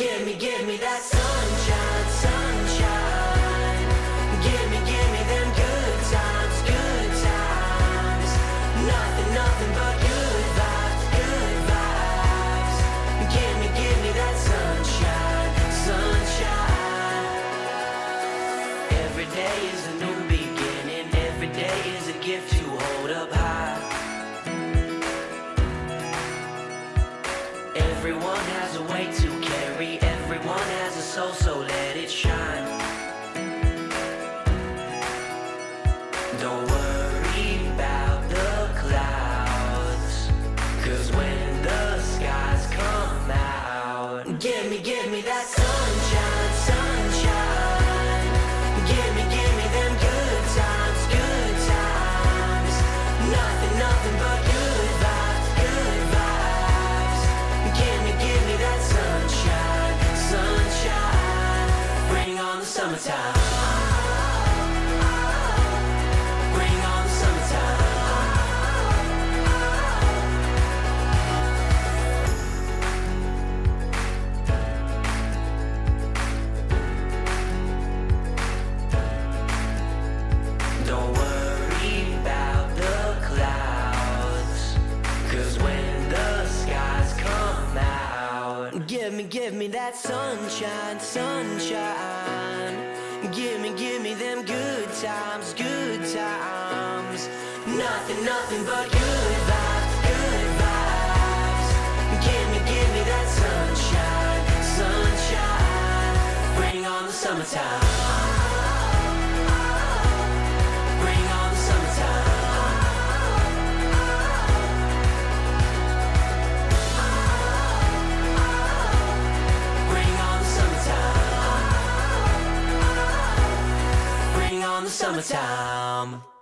Give me that sunshine, sunshine. Give me them good times, good times. Nothing but good vibes, good vibes. Give me that sunshine, sunshine. Every day is a new beginning. Every day is a gift to hold up high. Everyone has a way to carry. Everyone has a soul, so let it shine. Don't worry about the clouds, 'cause when the skies come out, give me that sunshine, sunshine. Give me them good times, good times. Nothing but good vibes, good vibes. Give me that sunshine, sunshine. Bring on the summertime. Bring on the summertime. Don't worry about the clouds, 'cause when the skies come out, give me that sunshine, sunshine. Give me them good times, good times. Nothing but good vibes, good vibes. Give me that sunshine, sunshine. Bring on the summertime. Bring on the summertime. Bring on the summertime. Bring on the summertime.